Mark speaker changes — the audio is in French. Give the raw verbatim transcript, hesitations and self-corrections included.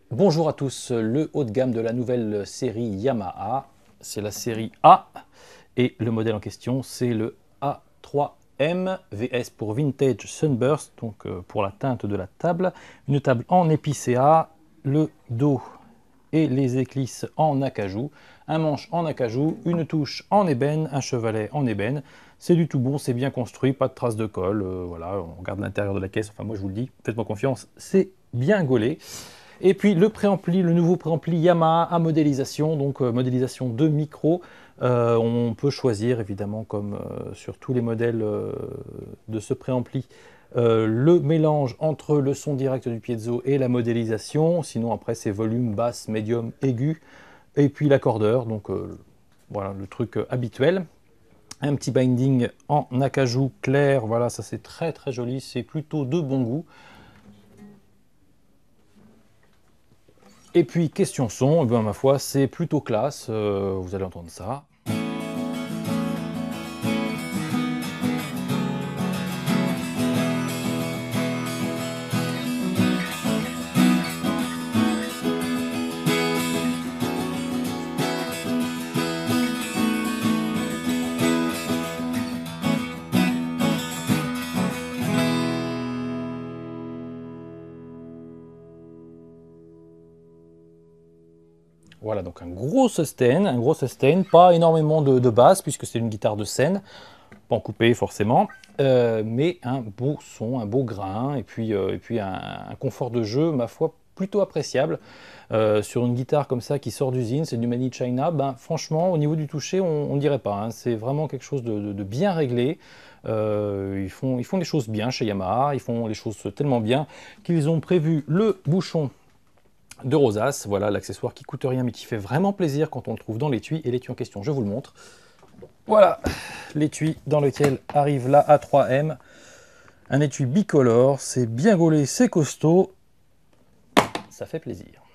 Speaker 1: Bonjour à tous, le haut de gamme de la nouvelle série Yamaha, c'est la série A et le modèle en question c'est le A trois M V S pour Vintage Sunburst, donc euh, pour la teinte de la table, une table en épicéa, le dos et les éclisses en acajou, un manche en acajou, une touche en ébène, un chevalet en ébène. C'est du tout bon, c'est bien construit, pas de traces de colle, euh, voilà, on regarde l'intérieur de la caisse, enfin moi je vous le dis, faites-moi confiance, c'est bien gaulé. Et puis le préampli, le nouveau préampli Yamaha à modélisation, donc euh, modélisation de micro. Euh, on peut choisir évidemment comme euh, sur tous les modèles euh, de ce préampli euh, le mélange entre le son direct du piezo et la modélisation. Sinon après c'est volume, basse, médium, aigu. Et puis l'accordeur, donc euh, voilà le truc euh, habituel. Un petit binding en acajou clair, voilà ça c'est très très joli, c'est plutôt de bon goût. Et puis, question son, eh bien, ma foi, c'est plutôt classe, euh, vous allez entendre ça. Voilà, donc un gros sustain, un gros sustain, pas énormément de, de basse, puisque c'est une guitare de scène, pas en coupé forcément, euh, mais un beau son, un beau grain, et puis, euh, et puis un, un confort de jeu, ma foi, plutôt appréciable. Euh, sur une guitare comme ça qui sort d'usine, c'est du Made in China, ben, franchement, au niveau du toucher, on ne dirait pas, hein, c'est vraiment quelque chose de, de, de bien réglé. Euh, ils, font, ils font les choses bien chez Yamaha, ils font les choses tellement bien qu'ils ont prévu le bouchon de rosace, voilà l'accessoire qui coûte rien mais qui fait vraiment plaisir quand on le trouve dans l'étui. Et l'étui en question, je vous le montre. Voilà l'étui dans lequel arrive la A trois M. Un étui bicolore, c'est bien gaulé, c'est costaud, ça fait plaisir.